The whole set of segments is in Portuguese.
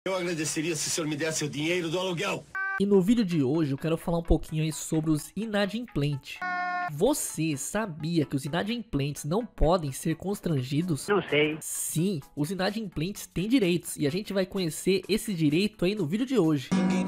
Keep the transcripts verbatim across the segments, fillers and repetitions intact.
Eu agradeceria se o senhor me desse o dinheiro do aluguel. E no vídeo de hoje eu quero falar um pouquinho aí sobre os inadimplentes. Você sabia que os inadimplentes não podem ser constrangidos? Não sei. Sim, os inadimplentes têm direitos e a gente vai conhecer esse direito aí no vídeo de hoje.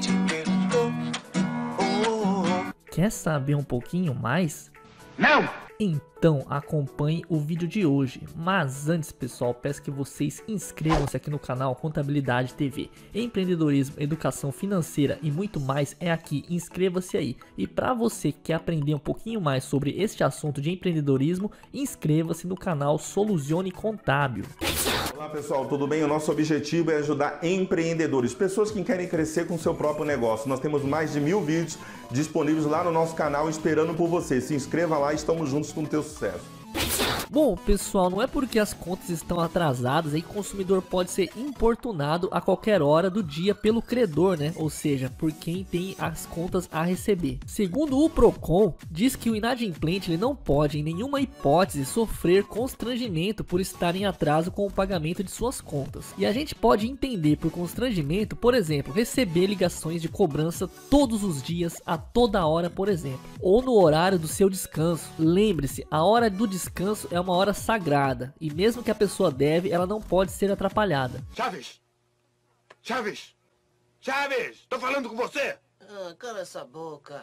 Quer saber um pouquinho mais? Não! Então acompanhe o vídeo de hoje, mas antes pessoal, peço que vocês inscrevam-se aqui no canal Contabilidade T V. Empreendedorismo, educação financeira e muito mais é aqui, inscreva-se aí. E para você que quer aprender um pouquinho mais sobre este assunto de empreendedorismo, inscreva-se no canal Soluzione Contábil. Olá pessoal, tudo bem? O nosso objetivo é ajudar empreendedores, pessoas que querem crescer com seu próprio negócio. Nós temos mais de mil vídeos disponíveis lá no nosso canal esperando por você. Se inscreva lá e estamos juntos com o teu sucesso. Bom pessoal, não é porque as contas estão atrasadas aí que o consumidor pode ser importunado a qualquer hora do dia pelo credor, né? Ou seja, por quem tem as contas a receber. Segundo o Procon, diz que o inadimplente ele não pode em nenhuma hipótese sofrer constrangimento por estar em atraso com o pagamento de suas contas. E a gente pode entender por constrangimento, por exemplo, receber ligações de cobrança todos os dias, a toda hora, por exemplo, ou no horário do seu descanso. Lembre-se, a hora do descanso é uma hora sagrada e mesmo que a pessoa deve, ela não pode ser atrapalhada. Chaves! Chaves! Chaves! Tô falando com você! Ah, cala essa boca.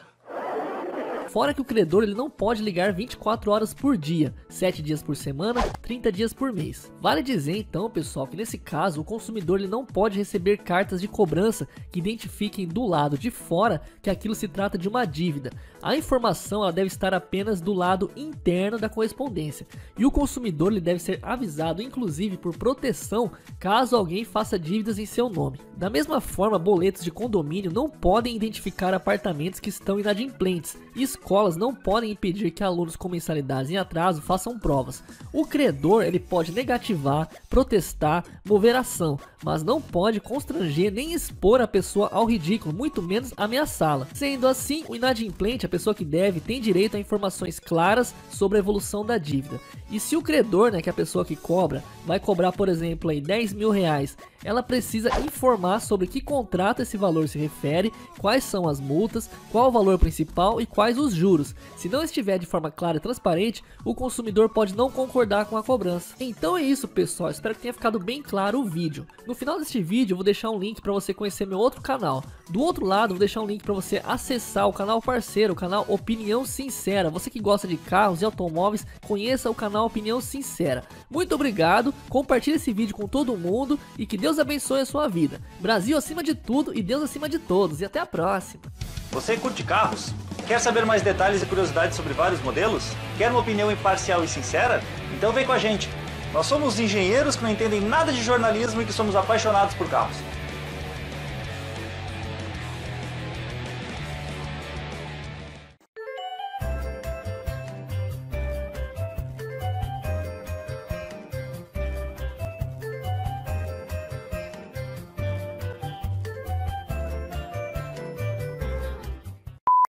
Fora que o credor ele não pode ligar vinte e quatro horas por dia, sete dias por semana, trinta dias por mês. Vale dizer então, pessoal, que nesse caso o consumidor ele não pode receber cartas de cobrança que identifiquem do lado de fora que aquilo se trata de uma dívida. A informação ela deve estar apenas do lado interno da correspondência. E o consumidor ele deve ser avisado, inclusive por proteção, caso alguém faça dívidas em seu nome. Da mesma forma, boletos de condomínio não podem identificar apartamentos que estão inadimplentes. E escolas não podem impedir que alunos com mensalidades em atraso façam provas. O credor ele pode negativar, protestar, mover ação, mas não pode constranger nem expor a pessoa ao ridículo, muito menos ameaçá-la. Sendo assim, o inadimplente, a pessoa que deve, tem direito a informações claras sobre a evolução da dívida. E se o credor, né, que é a pessoa que cobra, vai cobrar, por exemplo, aí, dez mil reais, ela precisa informar sobre que contrato esse valor se refere, quais são as multas, qual o valor principal e quais os juros. Se não estiver de forma clara e transparente, o consumidor pode não concordar com a cobrança. Então é isso pessoal, espero que tenha ficado bem claro o vídeo. No final deste vídeo eu vou deixar um link para você conhecer meu outro canal. Do outro lado vou deixar um link para você acessar o canal parceiro, o canal Opinião Sincera. Você que gosta de carros e automóveis, conheça o canal Opinião Sincera. Muito obrigado, compartilhe esse vídeo com todo mundo e que Deus abençoe a sua vida. Brasil acima de tudo e Deus acima de todos. E até a próxima. Você curte carros? Quer saber mais detalhes e curiosidades sobre vários modelos? Quer uma opinião imparcial e sincera? Então vem com a gente. Nós somos engenheiros que não entendem nada de jornalismo e que somos apaixonados por carros.